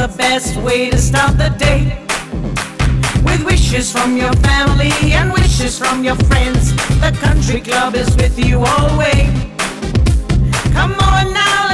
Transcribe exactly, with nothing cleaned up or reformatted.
the best way to start the day. With wishes from your family and wishes from your friends, the country club is with you always. Come on now.